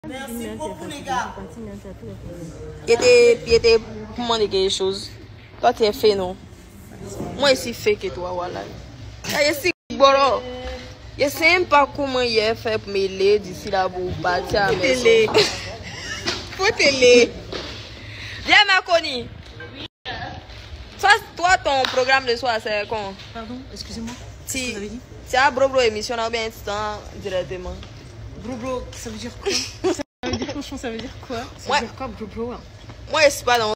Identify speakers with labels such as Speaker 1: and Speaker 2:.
Speaker 1: Merci beaucoup les gars.
Speaker 2: Il était pour demander quelque chose. Toi tu es fait non? Moi ici fait que toi voilà. Je suis bon. Je sais même pas comment il a fait pour m'aider d'ici là pour partir à la maison.
Speaker 1: Faut télé.
Speaker 2: Viens Marconi. Toi ton programme de soir c'est quand?
Speaker 1: Pardon, excusez-moi.
Speaker 2: Qu'est-ce que vous avez dit? Tu as Bro émission ou bien instant directement?
Speaker 1: Bro, ça veut dire quoi? Ça veut dire franchement, ça veut dire quoi? Ça veut dire quoi, bro?
Speaker 2: Moi je suis pas dans